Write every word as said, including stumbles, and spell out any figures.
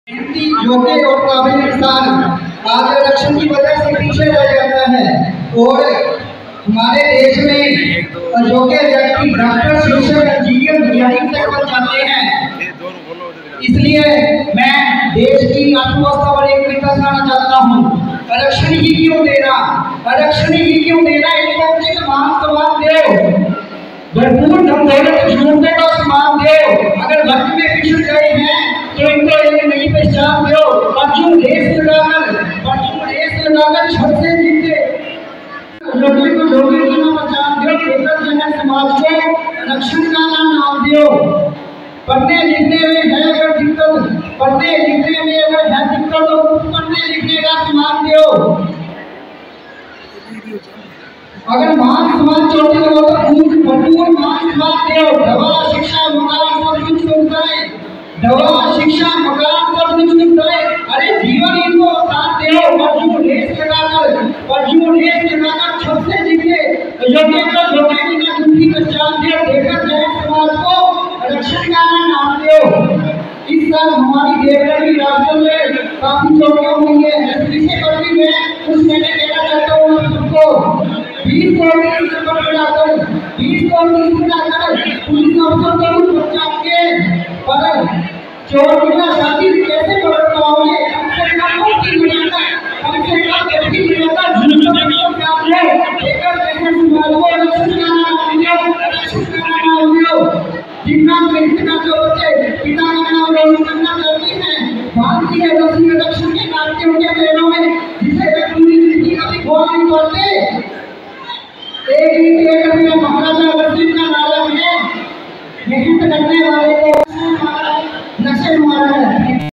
योग्य और काबिल इंसान आज आरक्षण की वजह से पीछे रह जाता है और हमारे देश में योग्य व्यक्ति डॉक्टर, शिक्षक, इंजीनियर, वैज्ञानिक तक बन जाते हैं। इसलिए मैं देश की अर्थव्यवस्था पर एक विकास लाना चाहता हूँ। आरक्षण ही क्यों देना, आरक्षण ही क्यों देना, इनको उचित मान सम्मान दो, भरपूर धन दौलत जरूरतों का सम्मान दो। अगर वक्त में पिछड़ गए हैं तो इनको एक नई पहचान दो। परचून रेस लगाकर परचून रेस लगाकर छत से जीते लोगों को लोगों की ना पहचान दो। बेहतर जन समाज को आरक्षण का नाम दो। पढ़ने लिखने में है अगर दिक्कत, पढ़ने लिखने में अगर है दिक्कत तो पढ़ने लिखने का सम्मान दो। अगर मान सम्मान चाहते हो तो भरपूर मान सम्मान दो। दवा, शिक्षा, मकान सब कुछ मिलता है। दवा, शिक्षा, मकान सब कुछ मिलता है। अरे जीवन इनको साथ दो। परचून रेस लगाकर परचून रेस लगाकर छत से जीते योग्य को योग्य की ना उनकी पहचान दो। देकर जाए समाज को आरक्षण का नाम दो। इस साल हमारी देवरानी राज्यों में काफी चोटियां हुई है। एसपी से कर्मी में कुछ मैंने कहना चाहता हूँ सबको बीस करोड़ से बढ़ाकर बीस करोड़ से बढ़ाकर पुलिस अफसर को बचा के पर चोर बिना शादी कैसे कर पाओगे। कम से कम मुक्ति मिलेगा, कम से कम व्यक्ति मिलेगा जिनको को काम है लेकर कैसे समाज को आरक्षण का नाम दियो, आरक्षण का नाम दियो। जितना मेहनत का जो बच्चे पिता का नाम रोशन करना चाहते हैं भारतीय आरक्षण के नाम के उनके बहनों में जिसे वे पूरी जिंदगी कभी भूल नहीं पाते। एक ही एक अपना महाराजा अग्रसेन का नारा है, मेहनत करने वाले को नशे मारा है।